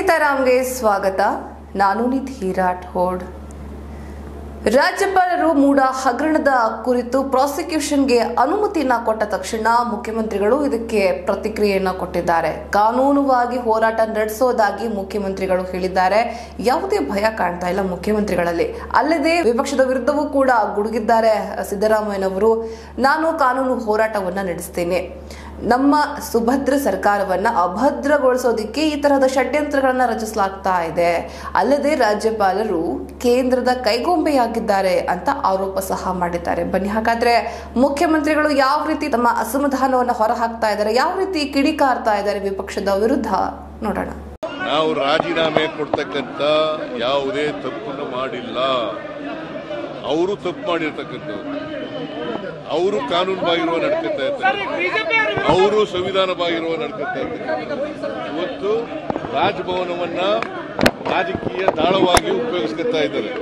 ಸೀತಾರಾಮ್ಗೆ ಸ್ವಾಗತ. ನಾನು ನಿಧಿ ರಾಠೋಡ್. ರಾಜ್ಯಪಾಲರು ಮೂಡ ಹಗರಣದ ಕುರಿತು ಪ್ರಾಸಿಕ್ಯೂಷನ್ಗೆ ಅನುಮತಿಯನ್ನ ಕೊಟ್ಟ ತಕ್ಷಣ ಮುಖ್ಯಮಂತ್ರಿಗಳು ಇದಕ್ಕೆ ಪ್ರತಿಕ್ರಿಯೆಯನ್ನ ಕೊಟ್ಟಿದ್ದಾರೆ. ಕಾನೂನುವಾಗಿ ಹೋರಾಟ ನಡೆಸೋದಾಗಿ ಮುಖ್ಯಮಂತ್ರಿಗಳು ಹೇಳಿದ್ದಾರೆ. ಯಾವುದೇ ಭಯ ಕಾಣ್ತಾ ಇಲ್ಲ ಮುಖ್ಯಮಂತ್ರಿಗಳಲ್ಲಿ. ಅಲ್ಲದೆ ವಿಪಕ್ಷದ ವಿರುದ್ಧವೂ ಕೂಡ ಗುಡುಗಿದ್ದಾರೆ ಸಿದ್ದರಾಮಯ್ಯನವರು. ನಾನು ಕಾನೂನು ಹೋರಾಟವನ್ನ ನಡೆಸ್ತೇನೆ. ನಮ್ಮ ಸುಭದ್ರ ಸರ್ಕಾರವನ್ನ ಅಭದ್ರಗೊಳಿಸೋದಿಕ್ಕೆ ಈ ತರಹದ ಷಡ್ಯಂತ್ರಗಳನ್ನ ರಚಿಸಲಾಗ್ತಾ ಇದೆ. ಅಲ್ಲದೆ ರಾಜ್ಯಪಾಲರು ಕೇಂದ್ರದ ಕೈಗೊಂಬೆಯಾಗಿದ್ದಾರೆ ಅಂತ ಆರೋಪ ಸಹ ಮಾಡಿದ್ದಾರೆ. ಬನ್ನಿ ಹಾಗಾದ್ರೆ ಮುಖ್ಯಮಂತ್ರಿಗಳು ಯಾವ ರೀತಿ ತಮ್ಮ ಅಸಮಾಧಾನವನ್ನು ಹೊರಹಾಕ್ತಾ ಇದ್ದಾರೆ, ಯಾವ ರೀತಿ ಕಿಡಿಕಾರ್ತಾ ಇದ್ದಾರೆ ವಿಪಕ್ಷದ ವಿರುದ್ಧ ನೋಡೋಣ. ನಾವು ರಾಜೀನಾಮೆ ಕೊಡ್ತಕ್ಕಂಥ ಯಾವುದೇ ತಪ್ಪನ್ನು ಮಾಡಿಲ್ಲ. ಅವರು ತಪ್ಪು ಮಾಡಿರ್ತಕ್ಕಂಥವ್ರು. ಅವರು ಕಾನೂನು ಬಾಹಿರುವ ನಡ್ಕೊತಾ ಇದ್ದಾರೆ. ಅವರು ಸಂವಿಧಾನ ಬಾಹಿರುವ ನಡ್ಕೊತಾ ಇದ್ದಾರೆ. ಇವತ್ತು ರಾಜಭವನವನ್ನ ರಾಜಕೀಯ ದಾಳವಾಗಿ ಉಪಯೋಗಿಸ್ಕೊತಾ ಇದ್ದಾರೆ.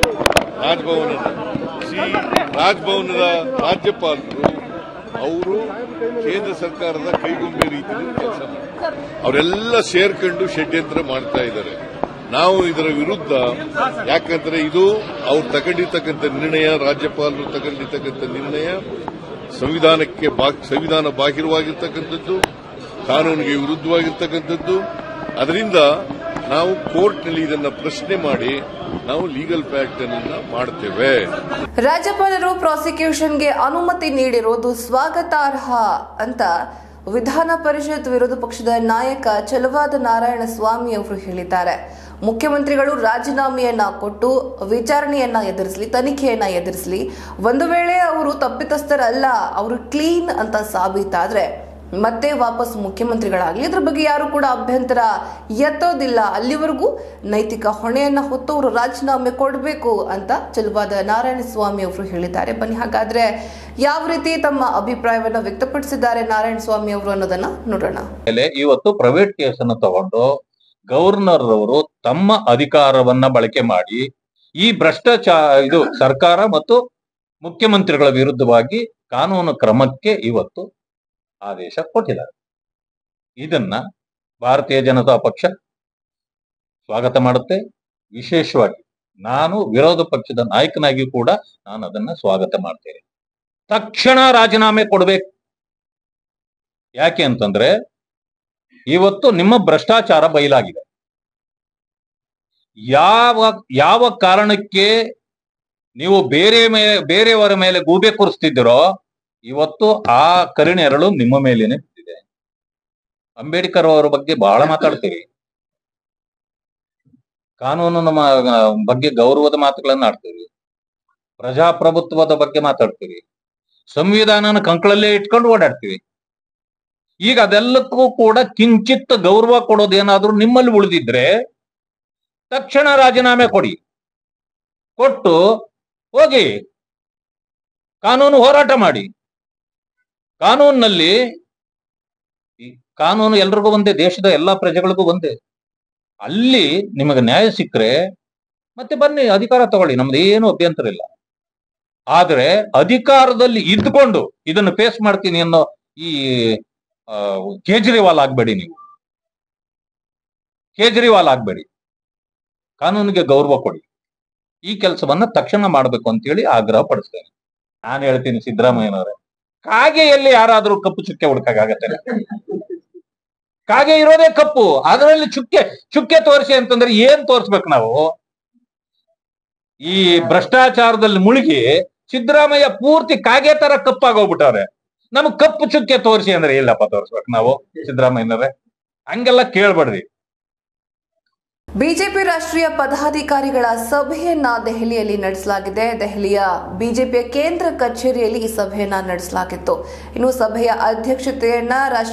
ರಾಜಭವನದ ರಾಜ್ಯಪಾಲರು ಅವರು ಕೇಂದ್ರ ಸರ್ಕಾರದ ಕೈಗೊಂಬೆ ರೀತಿಯಲ್ಲಿ ಕೆಲಸ ಮಾಡ್ತಾರೆ. ಅವರೆಲ್ಲ ಸೇರ್ಕೊಂಡು ಷಡ್ಯಂತ್ರ ಮಾಡ್ತಾ ಇದ್ದಾರೆ. ನಾವು ಇದರ ವಿರುದ್ಧ, ಯಾಕಂದ್ರೆ ಇದು ಅವ್ರು ತಗೊಂಡಿರ್ತಕ್ಕಂಥ ನಿರ್ಣಯ, ರಾಜ್ಯಪಾಲರು ತಗೊಂಡಿರ್ತಕ್ಕಂಥ ನಿರ್ಣಯ ಸಂವಿಧಾನ ಬಾಹಿರವಾಗಿರ್ತಕ್ಕಂಥದ್ದು, ಕಾನೂನಿಗೆ ವಿರುದ್ಧವಾಗಿರ್ತಕ್ಕಂಥದ್ದು. ಅದರಿಂದ ನಾವು ಕೋರ್ಟ್ನಲ್ಲಿ ಇದನ್ನ ಪ್ರಶ್ನೆ ಮಾಡಿ ನಾವು ಲೀಗಲ್ ಫ್ಯಾಕ್ಟ್ ಅನ್ನ ಮಾಡ್ತೇವೆ. ರಾಜ್ಯಪಾಲರು ಪ್ರಾಸಿಕ್ಯೂಷನ್ಗೆ ಅನುಮತಿ ನೀಡಿರೋದು ಸ್ವಾಗತಾರ್ಹ ಅಂತ ವಿಧಾನ ಪರಿಷತ್ ವಿರೋಧ ಪಕ್ಷದ ನಾಯಕ ಚಲವಾದ ನಾರಾಯಣ ಸ್ವಾಮಿ ಅವರು ಹೇಳಿದ್ದಾರೆ. ಮುಖ್ಯಮಂತ್ರಿಗಳು ರಾಜೀನಾಮೆಯನ್ನ ಕೊಟ್ಟು ವಿಚಾರಣೆಯನ್ನ ಎದುರಿಸಲಿ, ತನಿಖೆಯನ್ನ ಎದುರಿಸಲಿ. ಒಂದು ವೇಳೆ ಅವರು ತಪ್ಪಿತಸ್ಥರಲ್ಲ, ಅವರು ಕ್ಲೀನ್ ಅಂತ ಸಾಬೀತಾದ್ರೆ ಮತ್ತೆ ವಾಪಸ್ ಮುಖ್ಯಮಂತ್ರಿಗಳಾಗಲಿ, ಇದ್ರ ಬಗ್ಗೆ ಯಾರು ಕೂಡ ಅಭ್ಯಂತರ ಎತ್ತೋದಿಲ್ಲ. ಅಲ್ಲಿವರೆಗೂ ನೈತಿಕ ಹೊಣೆಯನ್ನ ಹೊತ್ತು ಅವರು ರಾಜೀನಾಮೆ ಕೊಡಬೇಕು ಅಂತ ಚಲವಾದ ನಾರಾಯಣ ಸ್ವಾಮಿ ಅವರು ಹೇಳಿದ್ದಾರೆ. ಬನ್ನಿ ಹಾಗಾದ್ರೆ ಯಾವ ರೀತಿ ತಮ್ಮ ಅಭಿಪ್ರಾಯವನ್ನ ವ್ಯಕ್ತಪಡಿಸಿದ್ದಾರೆ ನಾರಾಯಣ ಸ್ವಾಮಿ ಅವರು ಅನ್ನೋದನ್ನ ನೋಡೋಣ. ಇವತ್ತು ಪ್ರೈವೇಟ್ ಕೇಸನ್ನು ತಗೊಂಡು ಗವರ್ನರ್ ಅವರು ತಮ್ಮ ಅಧಿಕಾರವನ್ನ ಬಳಕೆ ಮಾಡಿ ಈ ಭ್ರಷ್ಟಾಚಾರ ಸರ್ಕಾರ ಮತ್ತು ಮುಖ್ಯಮಂತ್ರಿಗಳ ವಿರುದ್ಧವಾಗಿ ಕಾನೂನು ಕ್ರಮಕ್ಕೆ ಇವತ್ತು ಆದೇಶ ಕೊಟ್ಟಿದ್ದಾರೆ. ಇದನ್ನ ಭಾರತೀಯ ಜನತಾ ಪಕ್ಷ ಸ್ವಾಗತ ಮಾಡುತ್ತೆ. ವಿಶೇಷವಾಗಿ ನಾನು ವಿರೋಧ ಪಕ್ಷದ ನಾಯಕನಾಗಿ ಕೂಡ ನಾನು ಅದನ್ನ ಸ್ವಾಗತ ಮಾಡ್ತೇನೆ. ತಕ್ಷಣ ರಾಜೀನಾಮೆ ಕೊಡಬೇಕು. ಯಾಕೆ ಅಂತಂದ್ರೆ ಇವತ್ತು ನಿಮ್ಮ ಭ್ರಷ್ಟಾಚಾರ ಬಯಲಾಗಿದೆ. ಯಾವ ಕಾರಣಕ್ಕೆ ನೀವು ಬೇರೆಯವರ ಮೇಲೆ ಗೂಬೆ ಕೂರಿಸ್ತಿದ್ದೀರೋ ಇವತ್ತು ಆ ಕರಿನೆರಳು ನಿಮ್ಮ ಮೇಲೇನೆ ಬಿದ್ದಿದೆ. ಅಂಬೇಡ್ಕರ್ ಅವರ ಬಗ್ಗೆ ಬಹಳ ಮಾತಾಡ್ತೀರಿ, ಕಾನೂನಿನ ಬಗ್ಗೆ ಗೌರವದ ಮಾತುಗಳನ್ನ ಆಡ್ತೀರಿ, ಪ್ರಜಾಪ್ರಭುತ್ವದ ಬಗ್ಗೆ ಮಾತಾಡ್ತೀರಿ, ಸಂವಿಧಾನನ ಕಂಕಳಲ್ಲೇ ಇಟ್ಕೊಂಡು ಓಡಾಡ್ತೀವಿ. ಈಗ ಅದೆಲ್ಲಕ್ಕೂ ಕೂಡ ಕಿಂಚಿತ್ ಗೌರವ ಕೊಡೋದೇನಾದ್ರೂ ನಿಮ್ಮಲ್ಲಿ ಉಳಿದಿದ್ರೆ ತಕ್ಷಣ ರಾಜೀನಾಮೆ ಕೊಟ್ಟು ಹೋಗಿ ಕಾನೂನು ಹೋರಾಟ ಮಾಡಿ. ಕಾನೂನು ಎಲ್ರಿಗೂ ಒಂದೇ, ದೇಶದ ಎಲ್ಲಾ ಪ್ರಜೆಗಳಿಗೂ ಒಂದೇ. ಅಲ್ಲಿ ನಿಮಗೆ ನ್ಯಾಯ ಸಿಕ್ಕರೆ ಮತ್ತೆ ಬನ್ನಿ ಅಧಿಕಾರ ತಗೊಳ್ಳಿ, ನಮ್ದು ಏನು ಅಭ್ಯಂತರ ಇಲ್ಲ. ಆದ್ರೆ ಅಧಿಕಾರದಲ್ಲಿ ಇದ್ದುಕೊಂಡು ಇದನ್ನು ಫೇಸ್ ಮಾಡ್ತೀನಿ ಅನ್ನೋ ಈ ಕೇಜ್ರಿವಾಲ್ ಆಗ್ಬೇಡಿ. ನೀವು ಕೇಜ್ರಿವಾಲ್ ಆಗ್ಬೇಡಿ. ಕಾನೂನಿಗೆ ಗೌರವ ಕೊಡಿ. ಈ ಕೆಲಸವನ್ನ ತಕ್ಷಣ ಮಾಡ್ಬೇಕು ಅಂತೇಳಿ ಆಗ್ರಹ ಪಡಿಸ್ತೇನೆ. ನಾನು ಹೇಳ್ತೀನಿ ಸಿದ್ದರಾಮಯ್ಯನವರೇ, ಕಾಗೆಯಲ್ಲಿ ಯಾರಾದ್ರೂ ಕಪ್ಪು ಚುಕ್ಕೆ ಹುಡುಕಾಗತ್ತೆ? ಕಾಗೆ ಇರೋದೇ ಕಪ್ಪು, ಅದರಲ್ಲಿ ಚುಕ್ಕೆ ತೋರಿಸಿ ಅಂತಂದ್ರೆ ಏನ್ ತೋರಿಸ್ಬೇಕು ನಾವು? ಈ ಭ್ರಷ್ಟಾಚಾರದಲ್ಲಿ ಮುಳುಗಿ ಸಿದ್ದರಾಮಯ್ಯ ಪೂರ್ತಿ ಕಾಗೆ ತರ ಕಪ್ಪಾಗೋಗ್ಬಿಟ್ಟವ್ರೆ. ನಮಗ್ ಕಪ್ಪು ಚುಕ್ಕೆ ತೋರಿಸಿ ಅಂದ್ರೆ ಇಲ್ಲಪ್ಪ ತೋರಿಸ್ಬೇಕು ನಾವು ಸಿದ್ದರಾಮಯ್ಯನವರೇ, ಹಂಗೆಲ್ಲ ಕೇಳ್ಬೇಡ್ರಿ. ಬಿಜೆಪಿ ರಾಷ್ಟ್ರೀಯ ಪದಾಧಿಕಾರಿಗಳ ಸಭೆಯನ್ನ ದೆಹಲಿಯಲ್ಲಿ ನಡೆಸಲಾಗಿದೆ. ದೆಹಲಿಯ ಬಿಜೆಪಿಯ ಕೇಂದ್ರ ಕಚೇರಿಯಲ್ಲಿ ಈ ಸಭೆಯನ್ನ ನಡೆಸಲಾಗಿತ್ತು. ಇನ್ನು ಸಭೆಯ ಅಧ್ಯಕ್ಷತೆಯನ್ನ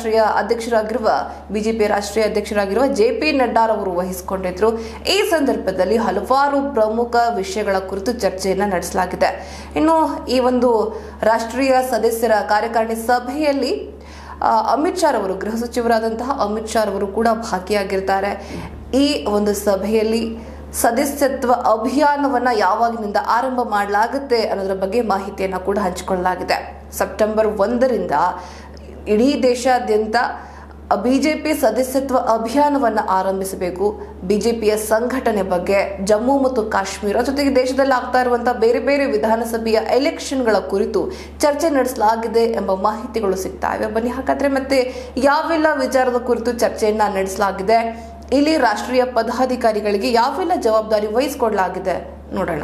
ಬಿಜೆಪಿ ರಾಷ್ಟ್ರೀಯ ಅಧ್ಯಕ್ಷರಾಗಿರುವ ಜೆಪಿ ನಡ್ಡಾರವರು ವಹಿಸಿಕೊಂಡಿದ್ರು. ಈ ಸಂದರ್ಭದಲ್ಲಿ ಹಲವಾರು ಪ್ರಮುಖ ವಿಷಯಗಳ ಕುರಿತು ಚರ್ಚೆಯನ್ನ ನಡೆಸಲಾಗಿದೆ. ಇನ್ನು ಈ ಒಂದು ರಾಷ್ಟ್ರೀಯ ಸದಸ್ಯರ ಕಾರ್ಯಕಾರಿಣಿ ಸಭೆಯಲ್ಲಿ ಅಮಿತ್ ಶಾ ಅವರು, ಗೃಹ ಸಚಿವರಾದಂತಹ ಅಮಿತ್ ಶಾ ಅವರು ಕೂಡ ಭಾಗಿಯಾಗಿರ್ತಾರೆ. ಈ ಒಂದು ಸಭೆಯಲ್ಲಿ ಸದಸ್ಯತ್ವ ಅಭಿಯಾನವನ್ನ ಯಾವಾಗಿನಿಂದ ಆರಂಭ ಮಾಡಲಾಗುತ್ತೆ ಅನ್ನೋದರ ಬಗ್ಗೆ ಮಾಹಿತಿಯನ್ನ ಕೂಡ ಹಂಚಿಕೊಳ್ಳಲಾಗಿದೆ. ಸೆಪ್ಟೆಂಬರ್ 1ರಿಂದ ಇಡೀ ದೇಶಾದ್ಯಂತ ಬಿಜೆಪಿ ಸದಸ್ಯತ್ವ ಅಭಿಯಾನವನ್ನು ಆರಂಭಿಸಬೇಕು, ಬಿಜೆಪಿಯ ಸಂಘಟನೆ ಬಗ್ಗೆ, ಜಮ್ಮು ಮತ್ತು ಕಾಶ್ಮೀರ ಜೊತೆಗೆ ದೇಶದಲ್ಲಿ ಆಗ್ತಾ ಇರುವಂತಹ ಬೇರೆ ಬೇರೆ ವಿಧಾನಸಭೆಯ ಎಲೆಕ್ಷನ್ಗಳ ಕುರಿತು ಚರ್ಚೆ ನಡೆಸಲಾಗಿದೆ ಎಂಬ ಮಾಹಿತಿಗಳು ಸಿಗ್ತಾ ಇವೆ. ಬನ್ನಿ ಹಾಗಾದ್ರೆ ಮತ್ತೆ ಯಾವೆಲ್ಲ ವಿಚಾರದ ಕುರಿತು ಚರ್ಚೆಯನ್ನ ನಡೆಸಲಾಗಿದೆ, ಇಲ್ಲಿ ರಾಷ್ಟ್ರೀಯ ಪದಾಧಿಕಾರಿಗಳಿಗೆ ಯಾವೆಲ್ಲ ಜವಾಬ್ದಾರಿ ವಹಿಸಿಕೊಡಲಾಗಿದೆ ನೋಡೋಣ.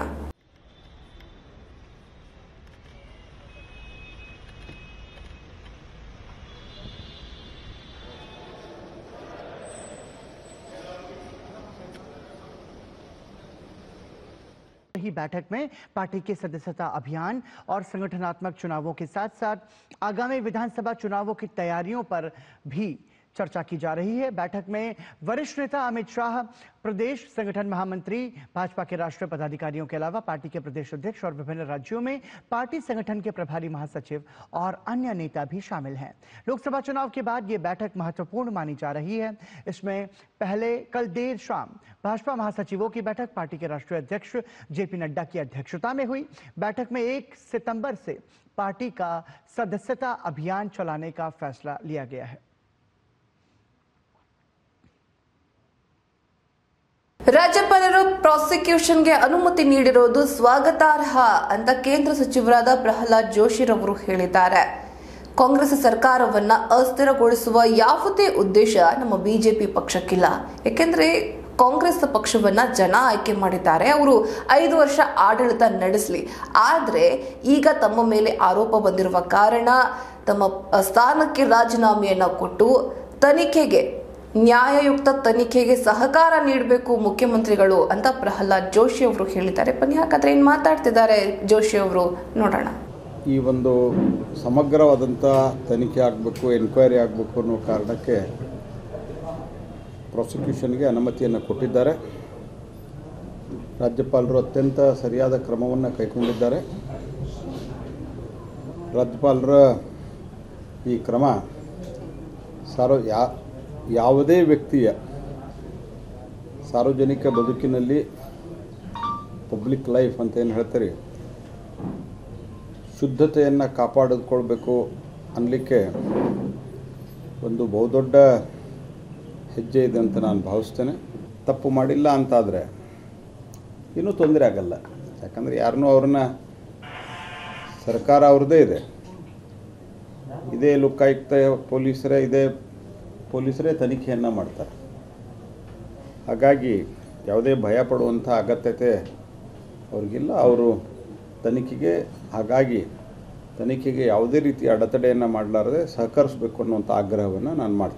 ही बैठक में पार्टी के सदस्यता अभियान और संगठनात्मक चुनावों के साथ साथ आगामी विधानसभा चुनावों की तैयारियों पर भी चर्चा की जा रही है. बैठक में वरिष्ठ नेता अमित शाह, प्रदेश संगठन महामंत्री, भाजपा के राष्ट्रीय पदाधिकारियों के अलावा पार्टी के प्रदेश अध्यक्ष और विभिन्न राज्यों में पार्टी संगठन के प्रभारी महासचिव और अन्य नेता भी शामिल हैं. लोकसभा चुनाव के बाद ये बैठक महत्वपूर्ण मानी जा रही है. इसमें पहले कल देर शाम भाजपा महासचिवों की बैठक पार्टी के राष्ट्रीय अध्यक्ष जेपी नड्डा की अध्यक्षता में हुई. बैठक में 1 सितंबर से पार्टी का सदस्यता अभियान चलाने का फैसला लिया गया है. ರಾಜ್ಯಪಾಲರು ಪ್ರಾಸಿಕ್ಯೂಷನ್ಗೆ ಅನುಮತಿ ನೀಡಿರುವುದು ಸ್ವಾಗತಾರ್ಹ ಅಂತ ಕೇಂದ್ರ ಸಚಿವರಾದ ಪ್ರಹ್ಲಾದ್ ಜೋಶಿರವರು ಹೇಳಿದ್ದಾರೆ. ಕಾಂಗ್ರೆಸ್ ಸರ್ಕಾರವನ್ನ ಅಸ್ಥಿರಗೊಳಿಸುವ ಯಾವುದೇ ಉದ್ದೇಶ ನಮ್ಮ ಬಿಜೆಪಿ ಪಕ್ಷಕ್ಕಿಲ್ಲ. ಯಾಕೆಂದ್ರೆ ಕಾಂಗ್ರೆಸ್ ಪಕ್ಷವನ್ನ ಜನ ಆಯ್ಕೆ ಮಾಡಿದ್ದಾರೆ, ಅವರು 5 ವರ್ಷ ಆಡಳಿತ ನಡೆಸಲಿ. ಆದರೆ ಈಗ ತಮ್ಮ ಮೇಲೆ ಆರೋಪ ಬಂದಿರುವ ಕಾರಣ ತಮ್ಮ ಸ್ಥಾನಕ್ಕೆ ರಾಜೀನಾಮೆಯನ್ನ ಕೊಟ್ಟು ತನಿಖೆಗೆ, ನ್ಯಾಯಯುಕ್ತ ತನಿಖೆಗೆ ಸಹಕಾರ ನೀಡಬೇಕು ಮುಖ್ಯಮಂತ್ರಿಗಳು ಅಂತ ಪ್ರಹ್ಲಾದ್ ಜೋಶಿ ಅವರು ಹೇಳಿದ್ದಾರೆ. ಬನ್ನಿ ಹಾಗಾದ್ರೆ ಏನ್ ಮಾತಾಡ್ತಿದ್ದಾರೆ ಜೋಶಿ ಅವರು ನೋಡೋಣ. ಈ ಒಂದು ಸಮಗ್ರವಾದಂಥ ತನಿಖೆ ಆಗಬೇಕು, ಎನ್ಕ್ವೈರಿ ಆಗಬೇಕು ಅನ್ನೋ ಕಾರಣಕ್ಕೆ ಪ್ರಾಸಿಕ್ಯೂಷನ್ಗೆ ಅನುಮತಿಯನ್ನು ಕೊಟ್ಟಿದ್ದಾರೆ. ರಾಜ್ಯಪಾಲರು ಅತ್ಯಂತ ಸರಿಯಾದ ಕ್ರಮವನ್ನು ಕೈಗೊಂಡಿದ್ದಾರೆ. ರಾಜ್ಯಪಾಲರ ಈ ಕ್ರಮ ಯಾವುದೇ ವ್ಯಕ್ತಿಯ ಸಾರ್ವಜನಿಕ ಬದುಕಿನಲ್ಲಿ ಪಬ್ಲಿಕ್ ಲೈಫ್ ಅಂತ ಏನು ಹೇಳ್ತಾರೆ, ಶುದ್ಧತೆಯನ್ನು ಕಾಪಾಡಿಕೊಳ್ಬೇಕು ಅನ್ನಲಿಕ್ಕೆ ಒಂದು ಬಹುದೊಡ್ಡ ಹೆಜ್ಜೆ ಇದೆ ಅಂತ ನಾನು ಭಾವಿಸ್ತೇನೆ. ತಪ್ಪು ಮಾಡಿಲ್ಲ ಅಂತಾದರೆ ಇನ್ನೂ ತೊಂದರೆ ಆಗಲ್ಲ. ಯಾಕಂದರೆ ಯಾರನ್ನೂ ಅವ್ರನ್ನ ಸರ್ಕಾರ ಅವ್ರದ್ದೇ ಇದೆ, ಇದೇ ಲೋಕಾಯುಕ್ತ ಪೊಲೀಸರೇ ತನಿಖೆಯನ್ನು ಮಾಡ್ತಾರೆ. ಹಾಗಾಗಿ ಯಾವುದೇ ಭಯ ಪಡುವಂಥ ಅಗತ್ಯತೆ ಅವ್ರಿಗಿಲ್ಲ. ಅವರು ತನಿಖೆಗೆ ಯಾವುದೇ ರೀತಿಯ ಅಡೆತಡೆಯನ್ನು ಮಾಡಲಾರದೆ ಸಹಕರಿಸಬೇಕು ಅನ್ನುವಂಥ ಆಗ್ರಹವನ್ನು ನಾನು ಮಾಡ್ತೀನಿ.